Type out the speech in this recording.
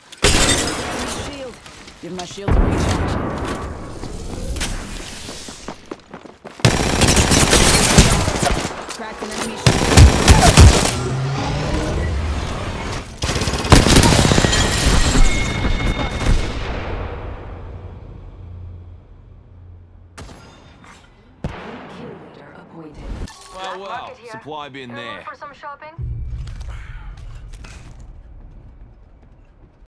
Shield. Give my shield a recharge. Cracked an enemy shield. Well, supply bin there. For some shopping?